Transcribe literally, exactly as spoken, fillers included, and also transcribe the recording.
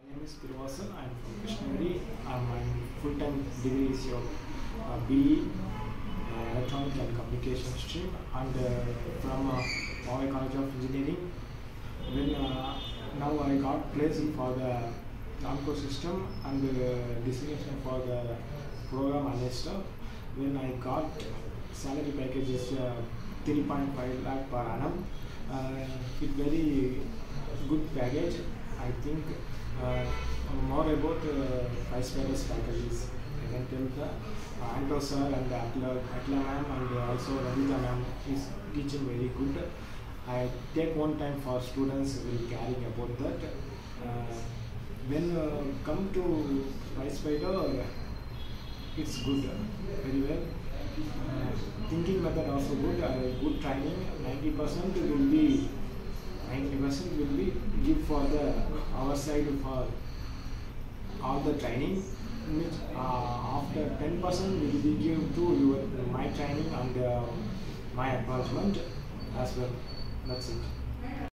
My name is Thiruvasan. I am from Pyspiders. Um, my full-time degree is your uh, B E uh, Electronic and Communication stream, and uh, from uh, Mumbai College of Engineering. Then uh, now I got placed for the Django system and uh, designation for the program analyst. When I got salary package is uh, three point five lakh per annum. Uh, it very good package. I think uh, more about uh, Pyspiders faculties. I can tell the uh, Anto sir and Atla, Atla ma'am and also Ravita ma'am is teaching very good. I take one time for students will caring about that. Uh, when uh, come to Pyspider, it's good, very well. Uh, thinking method also good, uh, good training. ninety percent will be ninety percent will be give for the our side for all the training. Which uh, after ten percent will be give to your my training and uh, my advancement as well. That's it.